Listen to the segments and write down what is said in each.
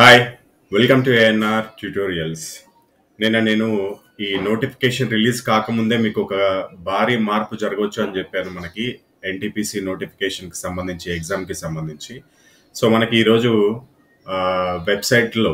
Hi welcome to ANR tutorials. నేను ఈ notification release కాకముందే మీకు ఒక భారీ మార్పు జరగవచ్చు అని చెప్పాను. మనకి ఎన్టీపీసీ నోటిఫికేషన్కి సంబంధించి ఎగ్జామ్కి సంబంధించి. సో మనకి ఈరోజు వెబ్సైట్లో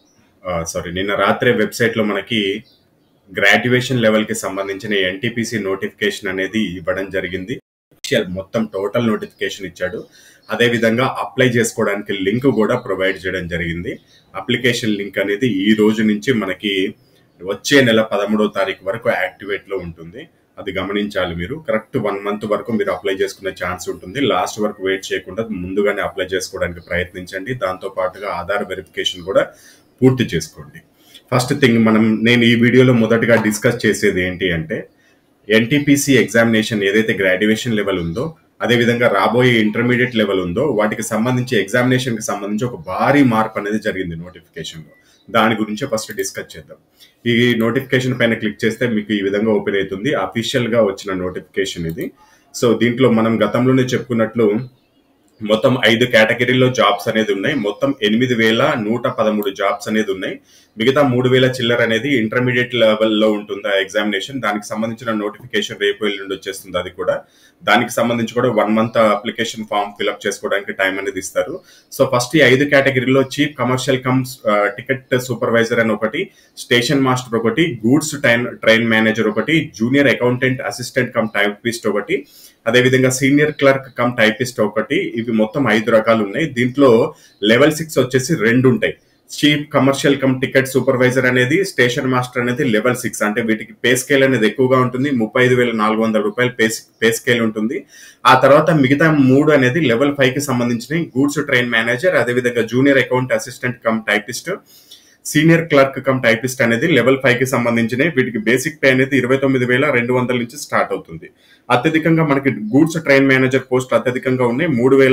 నిన్న రాత్రే వెబ్సైట్లో మనకి గ్రాడ్యుయేషన్ లెవెల్కి సంబంధించిన ఎన్టీపీసీ నోటిఫికేషన్ అనేది ఇవ్వడం జరిగింది. మొత్తం టోటల్ నోటిఫికేషన్ ఇచ్చాడు. అదేవిధంగా అప్లై చేసుకోవడానికి లింక్ కూడా ప్రొవైడ్ చేయడం జరిగింది. అప్లికేషన్ లింక్ అనేది ఈ రోజు నుంచి మనకి వచ్చే నెల 13వ తారీఖు వరకు యాక్టివేట్లో ఉంటుంది. అది గమనించాలి. మీరు కరెక్ట్ 1 మంత్ వరకు మీరు అప్లై చేసుకునే ఛాన్స్ ఉంటుంది. లాస్ట్ వరకు వెయిట్ చేయకుండా ముందుగానే అప్లై చేసుకోవడానికి ప్రయత్నించండి. దాంతో పాటుగా ఆధార్ వెరిఫికేషన్ కూడా పూర్తి చేసుకోండి. ఫస్ట్ థింగ్ నేను ఈ వీడియోలో మొదటగా డిస్కస్ చేసేది ఏంటి అంటే, ఎన్టీపీసీ ఎగ్జామినేషన్ ఏదైతే గ్రాడ్యుయేషన్ లెవెల్ ఉందో, అదేవిధంగా రాబోయే ఇంటర్మీడియట్ లెవెల్ ఉందో, వాటికి సంబంధించి ఎగ్జామినేషన్కి సంబంధించి ఒక భారీ మార్పు అనేది జరిగింది నోటిఫికేషన్లో. దాని గురించి ఫస్ట్ డిస్కస్ చేద్దాం. ఈ నోటిఫికేషన్ పైన క్లిక్ చేస్తే మీకు ఈ విధంగా ఓపెన్ అవుతుంది. అఫీషియల్గా వచ్చిన నోటిఫికేషన్ ఇది. సో దీంట్లో మనం గతంలోనే చెప్పుకున్నట్లు మొత్తం 5 కేటగిరీలో జాబ్స్ అనేది ఉన్నాయి. మొత్తం 8,113 జాబ్స్ అనేది ఉన్నాయి. మిగతా 3,000 చిల్లర అనేది ఇంటర్మీడియట్ లెవెల్లో ఉంటుంది ఆ ఎగ్జామినేషన్. దానికి సంబంధించిన నోటిఫికేషన్ రేపు ఎల్లుండి వచ్చేస్తుంది. అది కూడా దానికి సంబంధించి కూడా 1 మంత్ అప్లికేషన్ ఫామ్ ఫిల్అప్ చేసుకోవడానికి టైం అనేది ఇస్తారు. సో ఫస్ట్ ఈ 5 కేటగిరీలో చీఫ్ కమర్షియల్ టికెట్ సూపర్వైజర్ అని ఒకటి, స్టేషన్ మాస్టర్ ఒకటి, గూడ్స్ ట్రైన్ మేనేజర్ ఒకటి, junior accountant assistant cum typist ఒకటి, అదేవిధంగా సీనియర్ క్లర్క్ కమ్ టైపిస్ట్ ఒకటి. ఇవి మొత్తం 5 రకాలు ఉన్నాయి. దీంట్లో లెవెల్ 6 వచ్చేసి 2 ఉంటాయి. Chief commercial cum ticket supervisor అనేది, స్టేషన్ మాస్టర్ అనేది లెవెల్ 6. అంటే వీటికి పే స్కేల్ అనేది ఎక్కువగా ఉంటుంది. 35,400 రూపాయలు పే స్కేల్ ఉంటుంది. ఆ తర్వాత మిగతా 3 అనేది లెవెల్ 5కి సంబంధించిన గూడ్స్ ట్రైన్ మేనేజర్, అదేవిధంగా junior account assistant cum typist, senior clerk cum typist అనేది లెవెల్ 5కి సంబంధించినవి. వీటికి బేసిక్ పే అనేది 29,200 నుంచి స్టార్ట్ అవుతుంది. అత్యధికంగా మనకి గూడ్స్ ట్రైన్ మేనేజర్ పోస్ట్ అత్యధికంగా ఉన్నాయి.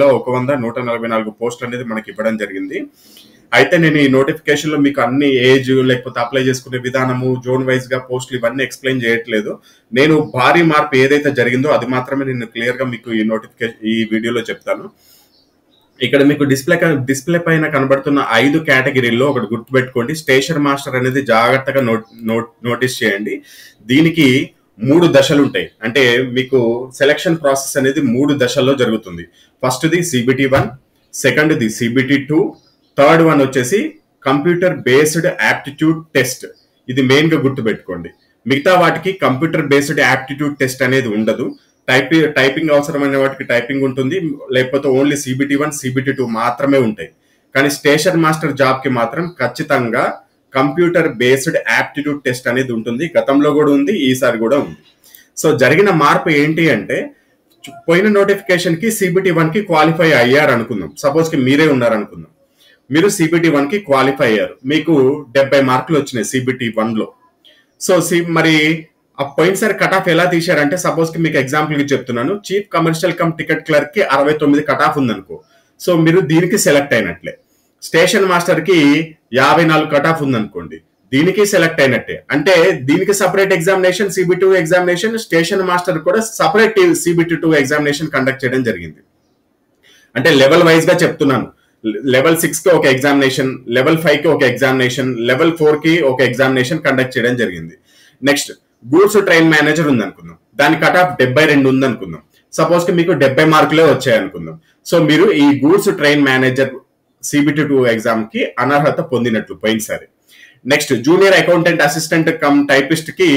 3,144 పోస్టులు అనేది మనకి ఇవ్వడం జరిగింది. అయితే నేను ఈ నోటిఫికేషన్ లో మీకు అన్ని ఏజ్ లేకపోతే అప్లై చేసుకునే విధానము, జోన్ వైజ్ గా పోస్టులు ఇవన్నీ ఎక్స్ప్లెయిన్ చేయట్లేదు. నేను భారీ మార్పు ఏదైతే జరిగిందో అది మాత్రమే నేను క్లియర్ గా మీకు ఈ వీడియోలో చెప్తాను. ఇక్కడ మీకు డిస్ప్లే పైన కనబడుతున్న 5 కేటగిరీల్లో ఒకటి గుర్తుపెట్టుకోండి. స్టేషన్ మాస్టర్ అనేది జాగ్రత్తగా నోటీస్ చేయండి. దీనికి 3 దశలు ఉంటాయి. అంటే మీకు సెలక్షన్ ప్రాసెస్ అనేది 3 దశల్లో జరుగుతుంది. ఫస్ట్ది CBT 1, సెకండ్ది CBT 2, థర్డ్ వన్ వచ్చేసి కంప్యూటర్ బేస్డ్ యాప్టిట్యూడ్ టెస్ట్. ఇది మెయిన్ గా గుర్తుపెట్టుకోండి. మిగతా వాటికి కంప్యూటర్ బేస్డ్ యాప్టిట్యూడ్ టెస్ట్ అనేది ఉండదు. టైపింగ్ అవసరమైన వాటికి టైపింగ్ ఉంటుంది, లేకపోతే ఓన్లీ CBT 1, CBT 2 మాత్రమే ఉంటాయి. కానీ స్టేషన్ మాస్టర్ జాబ్ కి మాత్రం ఖచ్చితంగా కంప్యూటర్ బేస్డ్ యాప్టిట్యూడ్ టెస్ట్ అనేది ఉంటుంది. గతంలో కూడా ఉంది, ఈసారి కూడా ఉంది. సో జరిగిన మార్పు ఏంటి అంటే, పోయిన నోటిఫికేషన్ కి CBT 1 కి క్వాలిఫై అయ్యారు అనుకుందాం. సపోజ్ కి మీరే ఉన్నారు అనుకుందాం. మీరు CBT 1 కి క్వాలిఫై అయ్యారు. మీకు 70 మార్కులు వచ్చినాయి CBT 1 లో. సో మరి పోయినసారి కట్ ఆఫ్ ఎలా తీశారంటే, సపోజ్ కి మీకు ఎగ్జాంపుల్ కి చెప్తున్నాను. Chief commercial cum ticket clerk కి 69 కట్ ఆఫ్ ఉందనుకో. సో మీరు దీనికి సెలెక్ట్ అయినట్లే. స్టేషన్ మాస్టర్ కి 54 కట్ ఆఫ్ ఉందనుకోండి, దీనికి సెలెక్ట్ అయినట్టే. అంటే దీనికి separate examination CBT 2 examination, station master కూడా సపరేట్ CBT 2 ఎగ్జామినేషన్ కండక్ట్ చేయడం జరిగింది. అంటే లెవెల్ వైజ్ గా చెప్తున్నాను. లెవెల్ 6 కి ఒక ఎగ్జామినేషన్, లెవెల్ 5 కి ఒక ఎగ్జామినేషన్, లెవెల్ 4 కి ఒక ఎగ్జామినేషన్ కండక్ట్ చేయడం జరిగింది. నెక్స్ట్ గూడ్స్ ట్రైన్ మేనేజర్ ఉంది అనుకుందాం. దాని కట్ ఆఫ్ 72 ఉంది అనుకుందాం. సపోజ్ కి మీకు 70 మార్కులే వచ్చాయి అనుకుందాం. సో మీరు ఈ goods train manager CBT 2 exam కి అనర్హత పొందినట్లు పోయినసారి. Next junior accountant assistant cum typist కి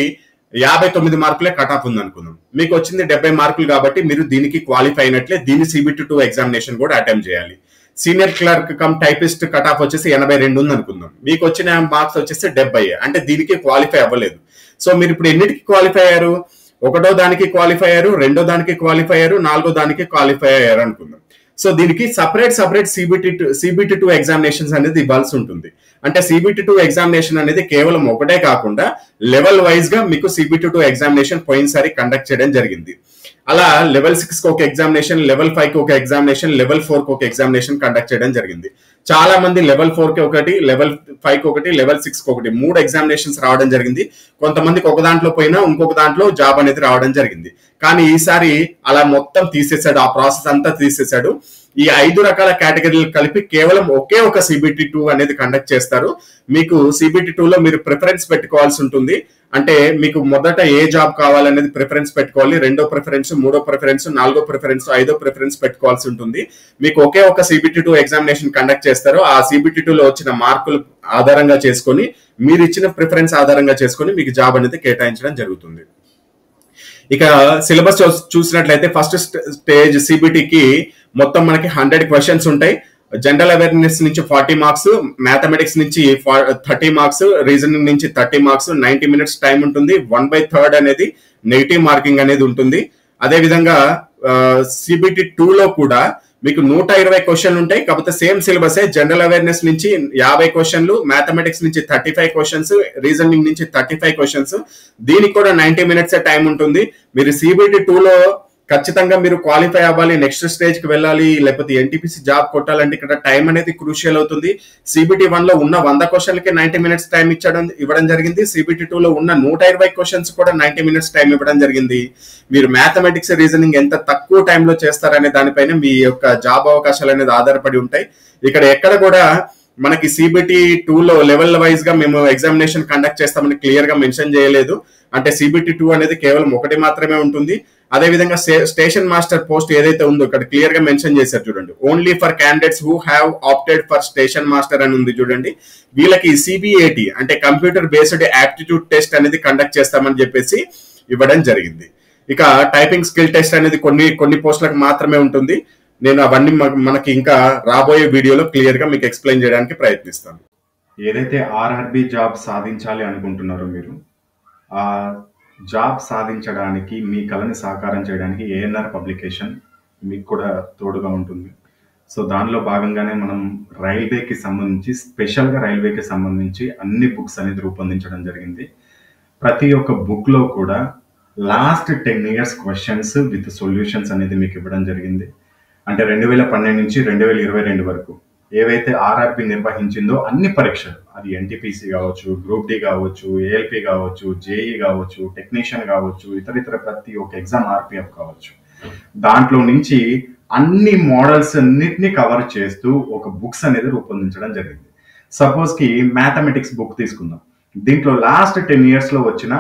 59 మార్కులే కట్ ఆఫ్ ఉంది అనుకుందాం. మీకు వచ్చింది 70 మార్కులు కాబట్టి మీరు దీనికి క్వాలిఫై అయినట్లే. దీని CBT 2 ఎగ్జామినేషన్ కూడా అటెంప్ట్ చేయాలి. Senior clerk cum typist cut off వచ్చేసి 82 ఉంది అనుకుందాం. మీకు వచ్చిన మార్క్స్ వచ్చేసి 70. అంటే దీనికి క్వాలిఫై అవ్వలేదు. సో మీరు ఇప్పుడు ఎన్నిటికి క్వాలిఫై అయ్యారు? 1వ దానికి క్వాలిఫై అయ్యారు, 2వ దానికి క్వాలిఫై అయ్యారు, 4వ దానికి క్వాలిఫై అయ్యారు అనుకుందాం. సో దీనికి సపరేట్ CBT 2 ఎగ్జామినేషన్స్ అనేది ఇవ్వాల్సి ఉంటుంది. అంటే CBT 2 ఎగ్జామినేషన్ అనేది కేవలం ఒకటే కాకుండా లెవెల్ వైజ్ గా మీకు CBT 2 ఎగ్జామినేషన్ పోయినసారి కండక్ట్ చేయడం జరిగింది. అలా లెవెల్ 6 కి ఒక ఎగ్జామినేషన్, లెవెల్ 5 కి ఒక ఎగ్జామినేషన్, లెవెల్ 4 కి ఒక ఎగ్జామినేషన్ కండక్ట్ చేయడం జరిగింది. చాలా మంది లెవెల్ 4 కి ఒకటి, లెవెల్ 5 కి ఒకటి, లెవెల్ 6 కి ఒకటి, 3 ఎగ్జామినేషన్స్ రావడం జరిగింది. కొంతమందికి ఒక దాంట్లో పోయినా ఇంకొక దాంట్లో జాబ్ అనేది రావడం జరిగింది. కానీ ఈసారి అలా మొత్తం తీసేశాడు. ఆ ప్రాసెస్ అంతా తీసేశాడు. ఈ 5 రకాల కేటగిరీలు కలిపి కేవలం ఒకే ఒక CBT2 అనేది కండక్ట్ చేస్తారు. మీకు CBT2 లో మీరు ప్రిఫరెన్స్ పెట్టుకోవాల్సి ఉంటుంది. అంటే మీకు మొదట ఏ జాబ్ కావాలనేది ప్రిఫరెన్స్ పెట్టుకోవాలి, రెండో ప్రిఫరెన్స్, మూడో ప్రిఫరెన్స్, నాలుగో ప్రిఫరెన్స్, ఐదో ప్రిఫరెన్స్ పెట్టుకోవాల్సి ఉంటుంది. మీకు ఒకే ఒక CBT2 ఎగ్జామినేషన్ కండక్ట్ చేస్తారు. ఆ CBT2 లో వచ్చిన మార్కులు ఆధారంగా చేసుకొని మీరు ఇచ్చిన ప్రిఫరెన్స్ ఆధారంగా చేసుకొని మీకు జాబ్ అనేది కేటాయించడం జరుగుతుంది. ఇక సిలబస్ చూసినట్లయితే ఫస్ట్ స్టేజ్ CBTకి మొత్తం మనకి 100 క్వశ్చన్స్ ఉంటాయి. జనరల్ అవేర్నెస్ నుంచి 40 మార్క్స్, మ్యాథమెటిక్స్ నుంచి 30 మార్క్స్, రీజనింగ్ నుంచి 30 మార్క్స్, 90 మినిట్స్ టైం ఉంటుంది. 1/3 అనేది నెగిటివ్ మార్కింగ్ అనేది ఉంటుంది. అదే విధంగా CBT2 లో కూడా మీకు 120 క్వశ్చన్లు ఉంటాయి. కాకపోతే సేమ్ సిలబస్, జనరల్ అవేర్నెస్ నుంచి 50 క్వశ్చన్లు, మ్యాథమెటిక్స్ నుంచి 35 క్వశ్చన్స్, రీజనింగ్ నుంచి 35 క్వశ్చన్స్. దీనికి కూడా 90 మినిట్స్ టైం ఉంటుంది. మీరు CBT2 లో ఖచ్చితంగా మీరు క్వాలిఫై అవ్వాలి, నెక్స్ట్ స్టేజ్ కి వెళ్ళాలి, లేకపోతే NTPC జాబ్ కొట్టాలంటే ఇక్కడ టైం అనేది క్రూషియల్ అవుతుంది. CBT1 లో ఉన్న 100 క్వశ్చన్లకి 90 మినిట్స్ టైం ఇవ్వడం జరిగింది. CBT2 లో ఉన్న 120 క్వశ్చన్స్ కూడా 90 మినిట్స్ టైం ఇవ్వడం జరిగింది. మీరు మ్యాథమెటిక్స్, రీజనింగ్ ఎంత తక్కువ టైంలో చేస్తారనే దానిపైన మీ యొక్క జాబ్ అవకాశాలు అనేది ఆధారపడి ఉంటాయి. ఇక్కడ ఎక్కడ కూడా మనకి CBT2 లో లెవెల్ వైజ్ గా మేము ఎగ్జామినేషన్ కండక్ట్ చేస్తామని క్లియర్ గా మెన్షన్ చేయలేదు. అంటే CBT2 అనేది కేవలం ఒకటి మాత్రమే ఉంటుంది. అదే విధంగా స్టేషన్ మాస్టర్ పోస్ట్ ఏదైతే ఉందో ఇక్కడ క్లియర్ గా మెన్షన్ చేశారు చూడండి. Only for candidates who have opted for station master అని ఉంది చూడండి. వీళ్ళకి CBAT అంటే కంప్యూటర్ బేస్డ్ యాప్టిట్యూడ్ టెస్ట్ అనేది కండక్ట్ చేస్తామని చెప్పేసి ఇవ్వడం జరిగింది. ఇక టైపింగ్ స్కిల్ టెస్ట్ అనేది కొన్ని పోస్టులకు మాత్రమే ఉంటుంది. నేను అవన్నీ మనకి ఇంకా రాబోయే వీడియోలో క్లియర్ గా మీకు ఎక్స్ప్లెయిన్ చేయడానికి ప్రయత్నిస్తాను. ఏదైతే RRB జాబ్ సాధించాలి అనుకుంటున్నారో మీరు, ఆ జాబ్ సాధించడానికి మీ కళని సాకారం చేయడానికి ANR పబ్లికేషన్ మీకు కూడా తోడుగా ఉంటుంది. సో దానిలో భాగంగానే మనం రైల్వేకి సంబంధించి, స్పెషల్గా రైల్వేకి సంబంధించి అన్ని బుక్స్ అనేది రూపొందించడం జరిగింది. ప్రతి ఒక్క బుక్లో కూడా last 10 years questions with solutions అనేది మీకు ఇవ్వడం జరిగింది. అంటే 2012 నుంచి 2022 వరకు ఏవైతే RRB నిర్వహించిందో అన్ని పరీక్షలు, అది NTPC కావచ్చు, గ్రూప్ D కావచ్చు, ALP కావచ్చు, JE కావచ్చు, టెక్నీషియన్ కావచ్చు, ఇతర ప్రతి ఒక్క ఎగ్జామ్ RPF కావచ్చు, దాంట్లో నుంచి అన్ని మోడల్స్ అన్నిటిని కవర్ చేస్తూ ఒక బుక్స్ అనేది రూపొందించడం జరిగింది. సపోజ్ కి మ్యాథమెటిక్స్ బుక్ తీసుకుందాం. దీంట్లో లాస్ట్ 10 years లో వచ్చిన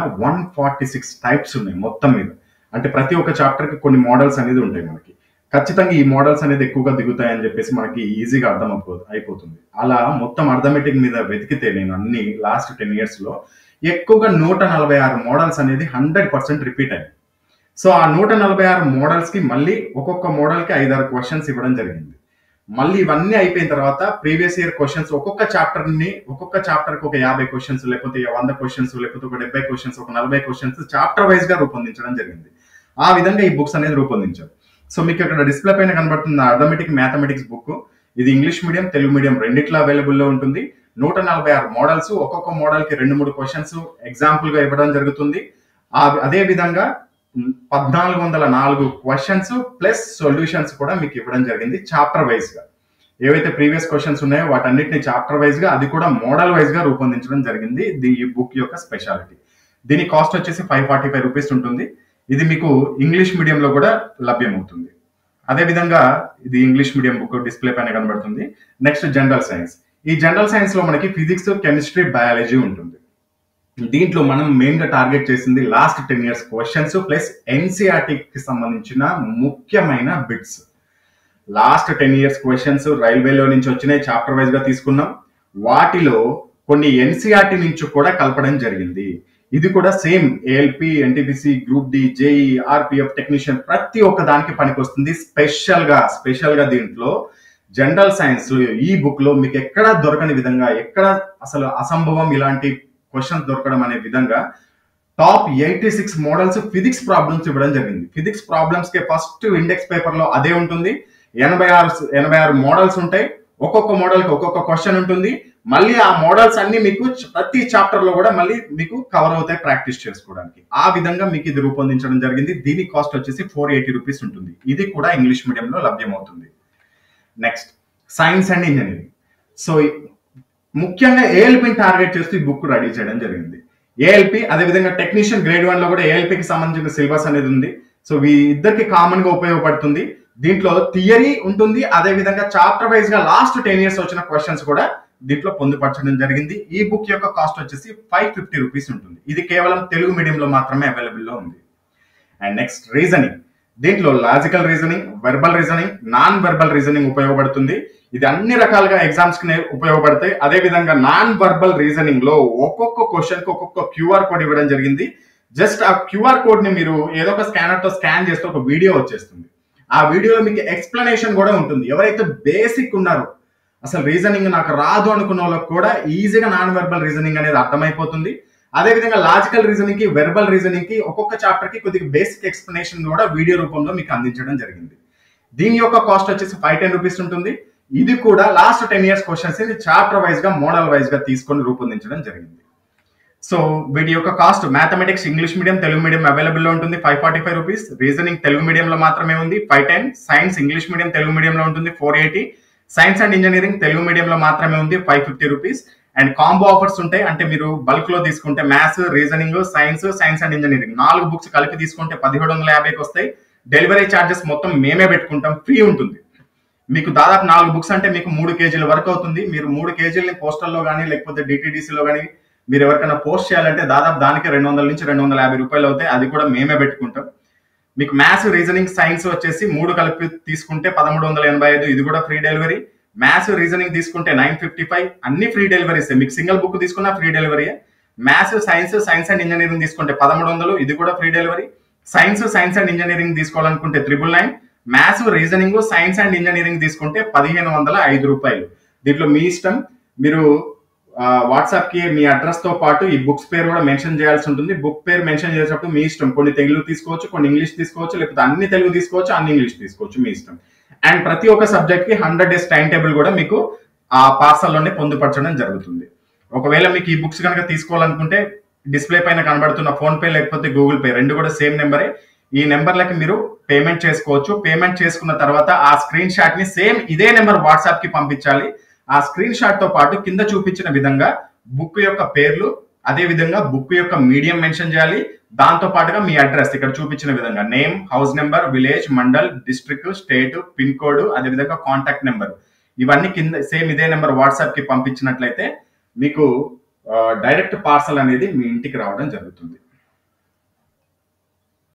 146 టైప్స్ ఉన్నాయి మొత్తం మీద. అంటే ప్రతి ఒక్క చాప్టర్ కి కొన్ని మోడల్స్ అనేది ఉంటాయి మనకి. ఖచ్చితంగా ఈ మోడల్స్ అనేది ఎక్కువగా దిగుతాయని చెప్పేసి మనకి ఈజీగా అర్థం అయిపోతుంది. అలా మొత్తం అర్థమెటిక్ మీద వెతికితే నేను అన్ని లాస్ట్ 10 years లో ఎక్కువగా 146 మోడల్స్ అనేది 100% రిపీట్ అయ్యాయి. సో ఆ 146 మోడల్స్ కి మళ్ళీ ఒక్కొక్క మోడల్ కి 5-6 క్వశ్చన్స్ ఇవ్వడం జరిగింది. మళ్ళీ ఇవన్నీ అయిపోయిన తర్వాత ప్రీవియస్ ఇయర్ క్వశ్చన్స్ ఒక్కొక్క చాప్టర్ కి ఒక 50 క్వశ్చన్స్, లేకపోతే 100 క్వశ్చన్స్, లేకపోతే ఒక 70 క్వశ్చన్స్, ఒక 40 క్వశ్చన్స్ చాప్టర్ వైజ్ గా రూపొందించడం జరిగింది. ఆ విధంగా ఈ బుక్స్ అనేది రూపొందించారు. సో మీకు ఇక్కడ డిస్ప్లే పైన కనబడుతున్న అర్థమెటిక్ మ్యాథమెటిక్స్ బుక్, ఇది ఇంగ్లీష్ మీడియం, తెలుగు మీడియం రెండిట్లో అవైలబుల్లో ఉంటుంది. 146 మోడల్స్, ఒక్కొక్క మోడల్ కి 2-3 క్వశ్చన్స్ ఎగ్జాంపుల్ గా ఇవ్వడం జరుగుతుంది. అదే విధంగా 1404 క్వశ్చన్స్ ప్లస్ సొల్యూషన్స్ కూడా మీకు ఇవ్వడం జరిగింది చాప్టర్ వైజ్ గా. ఏవైతే ప్రీవియస్ క్వశ్చన్స్ ఉన్నాయో వాటన్నిటిని చాప్టర్ వైజ్ గా, అది కూడా మోడల్ వైజ్ గా రూపొందించడం జరిగింది. ఈ బుక్ యొక్క స్పెషాలిటీ. దీని కాస్ట్ వచ్చేసి 545 రూపీస్ ఉంటుంది. ఇది మీకు ఇంగ్లీష్ మీడియంలో కూడా లభ్యమవుతుంది. అదేవిధంగా ఇది ఇంగ్లీష్ మీడియం బుక్ డిస్ప్లే పైన కనబడుతుంది. Next general science. ఈ జనరల్ సైన్స్ లో మనకి ఫిజిక్స్, కెమిస్ట్రీ, బయాలజీ ఉంటుంది. దీంట్లో మనం మెయిన్ గా టార్గెట్ చేసింది last 10 years questions plus NCERT కి సంబంధించిన ముఖ్యమైన బిట్స్. లాస్ట్ 10 years క్వశ్చన్స్ రైల్వేలో నుంచి వచ్చినాయి, చాప్టర్ వైజ్ గా తీసుకున్నాం. వాటిలో కొన్ని NCERT నుంచి కూడా కలపడం జరిగింది. ఇది కూడా same ALP, NTPC, group D, JE, RPF, technician ప్రతి ఒక్క దానికి పనికొస్తుంది. స్పెషల్ గా దీంట్లో జనరల్ సైన్స్ ఈ బుక్ లో మీకు ఎక్కడ దొరకని విధంగా, ఎక్కడ అసలు అసంభవం ఇలాంటి క్వశ్చన్స్ దొరకడం అనే విధంగా టాప్ 86 మోడల్స్ ఫిజిక్స్ ప్రాబ్లమ్స్ ఇవ్వడం జరిగింది. ఫిజిక్స్ ప్రాబ్లమ్స్ కి ఫస్ట్ ఇండెక్స్ పేపర్ లో అదే ఉంటుంది. 86 మోడల్స్ ఉంటాయి. ఒక్కొక్క మోడల్ కి ఒక్కొక్క క్వశ్చన్ ఉంటుంది. మళ్ళీ ఆ మోడల్స్ అన్ని మీకు ప్రతి చాప్టర్ లో కూడా మళ్ళీ మీకు కవర్ అవుతాయి ప్రాక్టీస్ చేసుకోవడానికి. ఆ విధంగా మీకు ఇది రూపొందించడం జరిగింది. దీని కాస్ట్ వచ్చేసి 480 రూపీస్ ఉంటుంది. ఇది కూడా ఇంగ్లీష్ మీడియంలో లభ్యమవుతుంది. Next science and engineering. So ముఖ్యంగా ALPని టార్గెట్ చేస్తూ ఈ బుక్ రెడీ చేయడం జరిగింది. ALP అదేవిధంగా టెక్నీషియన్ గ్రేడ్ 1 లో కూడా ALPకి సంబంధించిన సిలబస్ అనేది ఉంది. సో ఇద్దరికి కామన్ గా ఉపయోగపడుతుంది. దీంట్లో థియరీ ఉంటుంది, అదే విధంగా చాప్టర్ వైజ్ గా లాస్ట్ 10 years వచ్చిన క్వశ్చన్స్ కూడా దీంట్లో పొందుపరచడం జరిగింది. ఈ బుక్ యొక్క కాస్ట్ వచ్చేసి 550 రూపీస్ ఉంటుంది. ఇది కేవలం తెలుగు మీడియంలో మాత్రమే అవైలబుల్ లో ఉంది. And next reasoning. దీంట్లో logical reasoning, verbal reasoning, non verbal reasoning ఉపయోగపడుతుంది. ఇది అన్ని రకాలుగా ఎగ్జామ్స్ కి ఉపయోగపడతాయి. అదే విధంగా నాన్ వెర్బల్ రీజనింగ్ లో ఒక్కొక్క క్వశ్చన్ కి ఒక్కొక్క క్యూఆర్ కోడ్ ఇవ్వడం జరిగింది. జస్ట్ ఆ క్యూఆర్ కోడ్ ని మీరు ఏదో ఒక స్కానర్ తో స్కాన్ చేస్తే ఒక వీడియో వచ్చేస్తుంది. ఆ వీడియోలో మీకు ఎక్స్ప్లెనేషన్ కూడా ఉంటుంది. ఎవరైతే బేసిక్ ఉన్నారో, అసలు రీజనింగ్ నాకు రాదు అనుకున్న వాళ్ళకి కూడా ఈజీగా నాన్ వెర్బల్ రీజనింగ్ అనేది అర్థమైపోతుంది. అదే విధంగా లాజికల్ రీజనింగ్ కి, వెర్బల్ రీజనింగ్ కి ఒక్కొక్క చాప్టర్ కి కొద్దిగా బేసిక్ ఎక్స్ప్లెనేషన్ కూడా వీడియో రూపంలో మీకు అందించడం జరిగింది. దీని యొక్క కాస్ట్ వచ్చేసి 510 రూపీస్ ఉంటుంది. ఇది కూడా లాస్ట్ 10 years క్వశ్చన్స్ ని చాప్టర్ వైజ్ గా, మోడల్ వైజ్ గా తీసుకొని రూపొందించడం జరిగింది. సో వీటి యొక్క cost mathematics English medium, Telugu medium available లో ఉంటుంది 545 రూపీస్. రీజనింగ్ తెలుగు మీడియంలో మాత్రమే ఉంది 510. సైన్స్ ఇంగ్లీష్ మీడియం, తెలుగు మీడియంలో ఉంటుంది 480. సైన్స్ అండ్ ఇంజనీరింగ్ తెలుగు మీడియంలో మాత్రమే ఉంది 550 రూపీస్. అండ్ కాంబో ఆఫర్స్ ఉంటాయి. అంటే మీరు బల్క్ లో తీసుకుంటే maths, reasoning, science and engineering 4 books కలిపి తీసుకుంటే 1750కి వస్తాయి. డెలివరీ ఛార్జెస్ మొత్తం మేమే పెట్టుకుంటాం, ఫ్రీ ఉంటుంది. మీకు దాదాపు 4 బుక్స్ అంటే మీకు 3 kgs వరకు అవుతుంది. మీరు 3 kgsని పోస్టల్లో కానీ లేకపోతే డిటిడిసిలో కానీ మీరు ఎవరికైనా పోస్ట్ చేయాలంటే దాదాపు దానికి 200 నుంచి 250 రూపాయలు అవుతాయి. అది కూడా మేమే పెట్టుకుంటాం. మీకు మ్యాథ్స్, రీజనింగ్, సైన్స్ వచ్చేసి 3 కలిపి తీసుకుంటే 1385. ఇది కూడా ఫ్రీ డెలివరీ. మ్యాథ్స్, రీజనింగ్ తీసుకుంటే 955. అన్ని ఫ్రీ డెలివరీస్. మీకు సింగిల్ బుక్ తీసుకున్నా free delivery. Maths, science and engineering తీసుకుంటే 1300. ఇది కూడా free delivery. Science and engineering తీసుకోవాలనుకుంటే 999. Maths, reasoning, science and engineering తీసుకుంటే 1505 రూపాయలు. దీంట్లో మీ ఇష్టం. మీరు వాట్సాప్ కి మీ అడ్రస్ తో పాటు ఈ బుక్స్ పేరు కూడా మెన్షన్ చేయాల్సి ఉంటుంది. బుక్ పేరు మెన్షన్ చేసేటప్పుడు మీ ఇష్టం. కొన్ని తెలుగు తీసుకోవచ్చు, కొన్ని ఇంగ్లీష్ తీసుకోవచ్చు, లేకపోతే అన్ని తెలుగు తీసుకోవచ్చు, అన్ని ఇంగ్లీష్ తీసుకోవచ్చు, మీ ఇష్టం. అండ్ ప్రతి ఒక్క సబ్జెక్ట్ కి 100 days టైం టేబుల్ కూడా మీకు ఆ పార్సల్లోనే పొందుపరచడం జరుగుతుంది. ఒకవేళ మీకు ఈ బుక్స్ కనుక తీసుకోవాలనుకుంటే డిస్ప్లే పైన కనబడుతున్న ఫోన్ పే లేకపోతే గూగుల్ పే, రెండు కూడా సేమ్ నెంబరే. ఈ నెంబర్లకి మీరు పేమెంట్ చేసుకోవచ్చు. పేమెంట్ చేసుకున్న తర్వాత ఆ స్క్రీన్ షాట్ ని సేమ్ ఇదే నెంబర్ వాట్సాప్ కి పంపించాలి. ఆ స్క్రీన్ షాట్ తో పాటు కింద చూపించిన విధంగా బుక్ యొక్క పేర్లు, అదే విధంగా బుక్ యొక్క మీడియం మెన్షన్ చేయాలి. దాంతో పాటుగా మీ అడ్రస్ ఇక్కడ చూపించిన విధంగా name, house number, village, mandal, district, state, pin code, అదే విధంగా కాంటాక్ట్ నెంబర్, ఇవన్నీ కింద సేమ్ ఇదే నెంబర్ వాట్సాప్ కి పంపించినట్లయితే మీకు డైరెక్ట్ పార్సల్ అనేది మీ ఇంటికి రావడం జరుగుతుంది.